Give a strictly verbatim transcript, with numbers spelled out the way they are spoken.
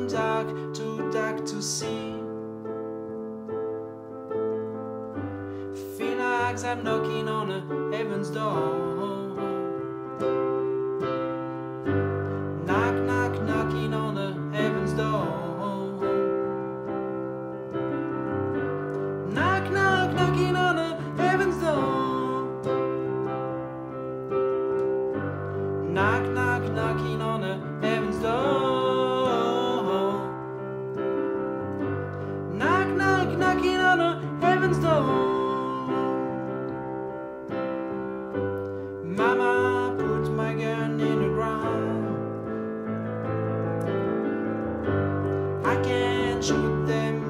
dark, too dark to see. Feel like I'm knocking on a heaven's door. Knock, knock, knocking on a heaven's door. Knock, knock, knocking on a heaven's door. Knock, knock, knocking on a heaven's door. Knock, knock, knocking on a heaven's door. Mama put my gun in the ground. I can't shoot them